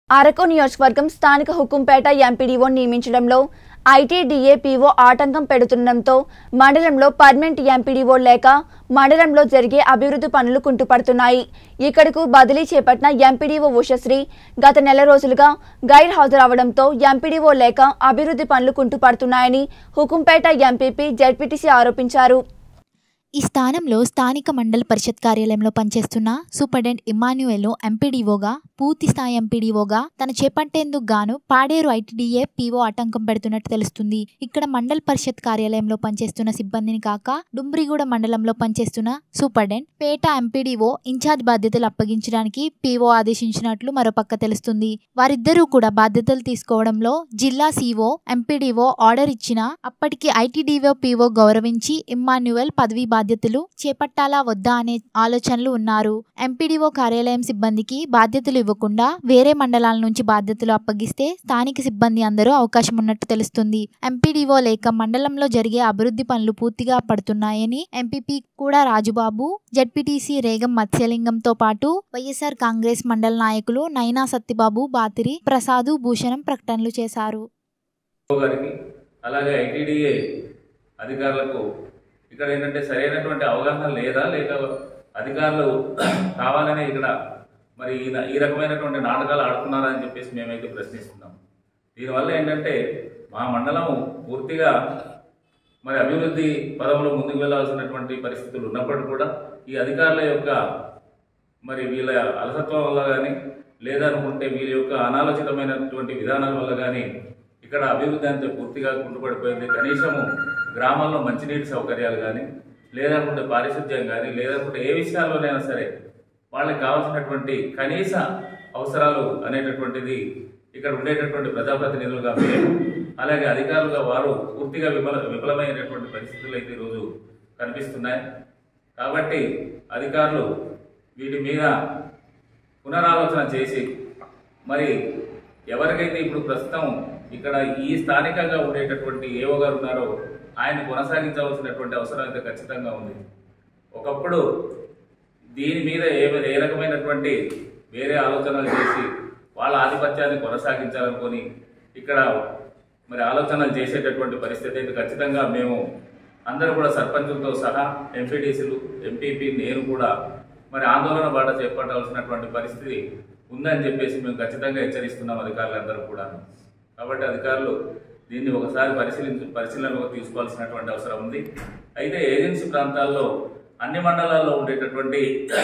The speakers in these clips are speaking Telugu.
అరకు నియోజకవర్గం స్థానిక హుకుంపేట ఎంపీడీఓ నియమించడంలో ఐటీడీఏ పీఓ ఆటంకం పెడుతుండటంతో మండలంలో పర్మనెంట్ ఎంపీడీఓ లేక మండలంలో జరిగే అభివృద్ధి పనులు కుంటుపడుతున్నాయి. ఇక్కడకు బదిలీ చేపట్టిన ఎంపీడీఓ ఉషశ్రీ గత నెల రోజులుగా గైర్ హాజరవడంతో ఎంపీడీఓ లేక అభివృద్ధి పనులు కుంటుపడుతున్నాయని హుకుంపేట ఎంపీపీ జెడ్పీటీసీ ఆరోపించారు. ఈ స్థానంలో స్థానిక మండల పరిషత్ కార్యాలయంలో పనిచేస్తున్న సూపరింటెండెంట్ ఇమ్మాన్యుయల్ ఎంపీడీఓగా పూర్తి స్థాయి ఎంపీడీఓగా తన చేపట్టేందుకు గాను పాడేరు ఐటీడీఏ పీఓ ఆటంకం పెడుతున్నట్టు తెలుస్తుంది. ఇక్కడ మండల పరిషత్ కార్యాలయంలో పనిచేస్తున్న సిబ్బందిని కాక డుంబ్రిగూడ మండలంలో పనిచేస్తున్న సూపరింటెండెంట్ పేట ఎంపీడీఓ ఇన్ఛార్జ్ బాధ్యతలు అప్పగించడానికి పీఓ ఆదేశించినట్లు మరోపక్క తెలుస్తుంది. వారిద్దరూ కూడా బాధ్యతలు తీసుకోవడంలో జిల్లా సీఓ ఎంపీడీఓ ఆర్డర్ ఇచ్చినా అప్పటికి ఐటీడీఓ పీఓ గౌరవించి ఇమ్మాన్యుయల్ పదవి బాధ్యతలు చేపట్టాలా వద్దా అనే ఆలోచనలు ఉన్నారు. ఎంపీడీఓ కార్యాలయం సిబ్బందికి బాధ్యతలు ఇవ్వకుండా వేరే మండలాల నుంచి బాధ్యతలు అప్పగిస్తే స్థానిక సిబ్బంది అందరూ అవకాశం ఉన్నట్టు తెలుస్తుంది. ఎంపీడీఓ లేక మండలంలో జరిగే అభివృద్ధి పనులు పూర్తిగా పడుతున్నాయని ఎంపీపీ కూడా రాజుబాబు, జెడ్పీటీసీ రేగం మత్స్యలింగంతో పాటు వైఎస్ఆర్ కాంగ్రెస్ మండల నాయకులు నైనా సత్యబాబు, బాతిరి ప్రసాదు, భూషణం ప్రకటనలు చేశారు. అలాగే ఐటీడీఏ అధికారులకు ఇక్కడ ఏంటంటే సరైనటువంటి అవగాహన లేదా, లేక అధికారులు కావాలనే ఇక్కడ మరి ఈ రకమైనటువంటి నాటకాలు ఆడుతున్నారా అని చెప్పేసి మేమైతే ప్రశ్నిస్తున్నాం. దీనివల్ల ఏంటంటే మా మండలం పూర్తిగా మరి అభివృద్ధి పదంలో ముందుకు వెళ్లాల్సినటువంటి పరిస్థితులు ఉన్నప్పటికీ కూడా ఈ అధికారుల యొక్క మరి వీళ్ళ అలసత్వం వల్ల కానీ లేదనుకుంటే వీళ్ళ యొక్క అనాలోచితమైనటువంటి విధానాల వల్ల కానీ ఇక్కడ అభివృద్ధి అంతే పూర్తిగా కుంటుపడిపోయింది. కనీసము గ్రామాల్లో మంచినీటి సౌకర్యాలు కానీ లేదనుకుంటే పారిశుద్ధ్యం కానీ లేదనుకుంటే ఏ విషయాల్లోనైనా సరే వాళ్ళకి కావాల్సినటువంటి కనీస అవసరాలు అనేటటువంటిది ఇక్కడ ఉండేటటువంటి ప్రజాప్రతినిధులుగా మేము అలాగే అధికారులుగా వారు పూర్తిగా విఫలమైనటువంటి పరిస్థితులు అయితే ఈరోజు కనిపిస్తున్నాయి. కాబట్టి అధికారులు వీటి మీద పునరాలోచన చేసి మరి ఎవరికైతే ఇప్పుడు ప్రస్తుతం ఇక్కడ ఈ స్థానికంగా ఉండేటటువంటి ఏవో గారు ఉన్నారో ఆయన కొనసాగించవలసినటువంటి అవసరం అయితే ఖచ్చితంగా ఉంది. ఒకప్పుడు దీని మీద ఏ రకమైనటువంటి వేరే ఆలోచనలు చేసి వాళ్ళ ఆధిపత్యాన్ని కొనసాగించాలనుకొని ఇక్కడ మరి ఆలోచనలు చేసేటటువంటి పరిస్థితి అయితే ఖచ్చితంగా మేము అందరూ కూడా సర్పంచులతో సహా ఎంపీటీసీలు, ఎంపీపీ, నేను కూడా మరి ఆందోళన బాట చేపట్టాల్సినటువంటి పరిస్థితి ఉందని చెప్పేసి మేము ఖచ్చితంగా హెచ్చరిస్తున్నాం అధికారులందరూ కూడా. కాబట్టి అధికారులు దీన్ని ఒకసారి పరిశీలనలో తీసుకోవాల్సినటువంటి అవసరం ఉంది. అయితే ఏజెన్సీ ప్రాంతాల్లో అన్ని మండలాల్లో ఉండేటటువంటి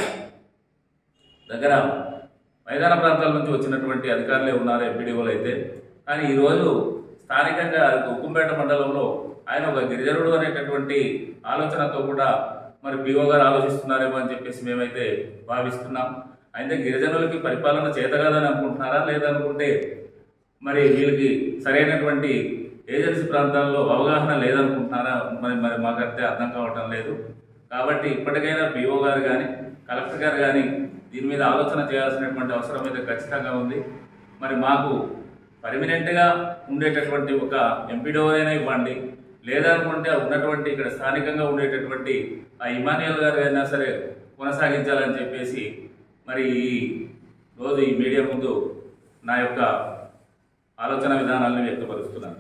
దగ్గర మైదాన ప్రాంతాల నుంచి వచ్చినటువంటి అధికారులే ఉన్నారు ఎంపీడీఓలు అయితే. కానీ ఈరోజు స్థానికంగా హుకుంపేట మండలంలో ఆయన ఒక గిరిజనుడు అనేటటువంటి ఆలోచనతో కూడా మరి పీఓ గారు ఆలోచిస్తున్నారేమో అని చెప్పేసి మేమైతే భావిస్తున్నాం. అయితే గిరిజనులకి పరిపాలన చేతగాదని అనుకుంటున్నారా, లేదనుకుంటే మరి వీళ్ళకి సరైనటువంటి ఏజెన్సీ ప్రాంతాల్లో అవగాహన లేదనుకుంటున్నారా మరి మాకైతే అర్థం కావటం లేదు. కాబట్టి ఇప్పటికైనా పీఓ గారు కానీ కలెక్టర్ గారు కానీ దీని మీద ఆలోచన చేయాల్సినటువంటి అవసరం అయితే ఖచ్చితంగా ఉంది. మరి మాకు పర్మనెంట్గా ఉండేటటువంటి ఒక ఎంపీడీఓ అయినా ఇవ్వండి, లేదనుకుంటే ఉన్నటువంటి ఇక్కడ స్థానికంగా ఉండేటటువంటి ఆ ఇమాన్యుయల్ గారు అయినా సరే కొనసాగించాలని చెప్పేసి మరి ఈ రోజు ఈ మీడియా ముందు నా యొక్క ఆలోచన విధానాలను వ్యక్తపరుస్తున్నాను.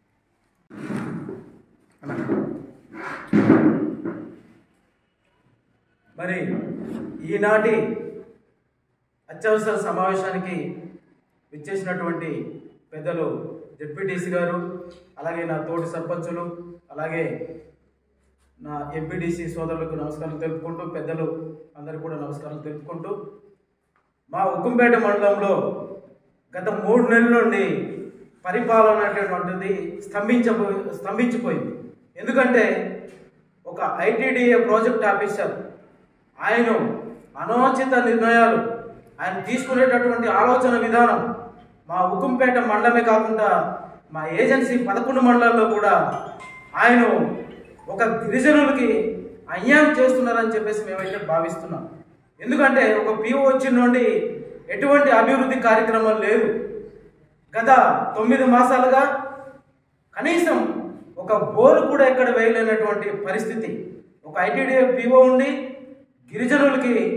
మరి ఈనాటి అత్యవసర సమావేశానికి విచ్చేసినటువంటి పెద్దలు జెడ్పీటీసీ గారు, అలాగే నా తోటి సర్పంచులు, అలాగే నా ఎంపీటీసీ సోదరులకు నమస్కారాలు తెలుపుకుంటూ, పెద్దలు అందరికీ కూడా నమస్కారాలు తెలుపుకుంటూ, మా హుకుంపేట మండలంలో గత 3 నెలల నుండి పరిపాలన అనేటువంటిది స్తంభించిపోయింది. ఎందుకంటే ఒక ఐటీడీఏ ప్రాజెక్ట్ ఆఫీసర్ ఆయన అనోచిత నిర్ణయాలు, ఆయన తీసుకునేటటువంటి ఆలోచన విధానం మా హుకుంపేట మండలమే కాకుండా మా ఏజెన్సీ 11 మండలాల్లో కూడా ఆయన ఒక గిరిజనులకి అన్యాయం చేస్తున్నారని చెప్పేసి మేమైతే భావిస్తున్నాం. ఎందుకంటే ఒక పీఓ వచ్చిన నుండి ఎటువంటి అభివృద్ధి కార్యక్రమాలు లేవు. గత 9 మాసాలుగా కనీసం ఒక బోరు కూడా ఎక్కడ వేయలేనటువంటి పరిస్థితి. ఒక ఐటీడీఏ పీఓ ఉండి గిరిజనులకి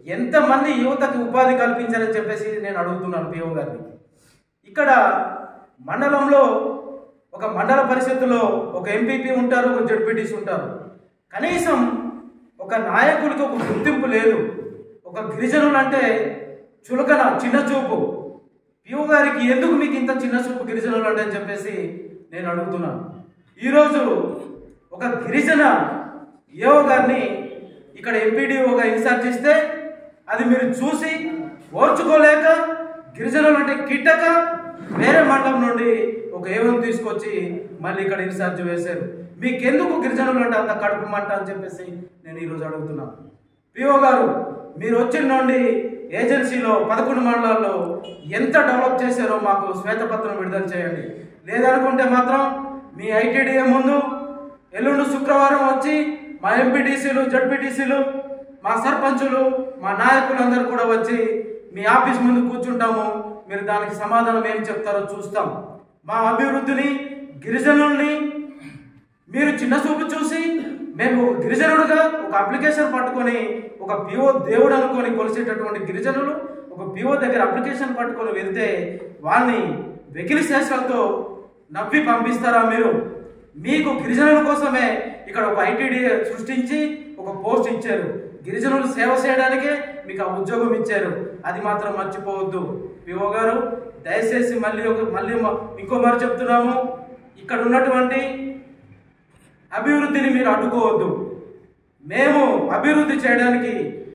ఎంతమంది యువతకి ఉపాధి కల్పించారని చెప్పేసి నేను అడుగుతున్నాను పిఓ గారిని. ఇక్కడ మండలంలో ఒక మండల పరిషత్తులో ఒక ఎంపీపీ ఉంటారు, ఒక జడ్పీటీసీ ఉంటారు. కనీసం ఒక నాయకుడికి ఒక గుర్తింపు లేదు. ఒక గిరిజనులు అంటే చులకన, చిన్న చూపు. పిఓ గారికి ఎందుకు మీకు ఇంత చిన్న చూపు గిరిజనులు అంటే అని చెప్పేసి నేను అడుగుతున్నాను. ఈరోజు ఒక గిరిజన ఏఓ గారిని ఇక్కడ ఎంపీడీఓగా ఇన్ఛార్జ్ చేస్తే అది మీరు చూసి ఓర్చుకోలేక గిరిజనులు అంటే కిట్టక వేరే మండలం నుండి ఒక ఏఓని తీసుకొచ్చి మళ్ళీ ఇక్కడ ఇన్ఛార్జ్ వేశారు. మీకెందుకు గిరిజనులు అంటే అంత కడుపు మంట అని చెప్పేసి నేను ఈరోజు అడుగుతున్నాను. పిఓ గారు, మీరు వచ్చిన నుండి ఏజెన్సీలో 11 మండలాల్లో ఎంత డెవలప్ చేశారో మాకు శ్వేతపత్రం విడుదల చేయండి. లేదనుకుంటే మాత్రం మీ ఐటీడీఏ ముందు ఎల్లుండి శుక్రవారం వచ్చి మా ఎంపీటీసీలు, జడ్పీటీసీలు, మా సర్పంచులు, మా నాయకులందరూ కూడా వచ్చి మీ ఆఫీస్ ముందు కూర్చుంటాము. మీరు దానికి సమాధానం ఏం చెప్తారో చూస్తాం. మా అభివృద్ధిని, గిరిజనుల్ని మీరు చిన్న చూపు చూసి మేము గిరిజనుడుగా ఒక అప్లికేషన్ పట్టుకొని ఒక పిఓ దేవుడు అనుకొని కొలిసేటటువంటి గిరిజనులు ఒక పిఓ దగ్గర అప్లికేషన్ పట్టుకొని వెళ్తే వాళ్ళని వెకిలి శేషాలతో నవ్వి పంపిస్తారా మీరు? మీకు గిరిజనుల కోసమే ఇక్కడ ఒక ఐటీడీఏ సృష్టించి ఒక పోస్ట్ ఇచ్చారు. గిరిజనులు సేవ చేయడానికే మీకు ఆ ఉద్యోగం ఇచ్చారు. అది మాత్రం మర్చిపోవద్దు. పిఓ గారు, దయచేసి మళ్ళీ ఇంకో మరి చెప్తున్నాము, ఇక్కడ ఉన్నటువంటి అభివృద్ధిని మీరు అడ్డుకోవద్దు. మేము అభివృద్ధి చేయడానికి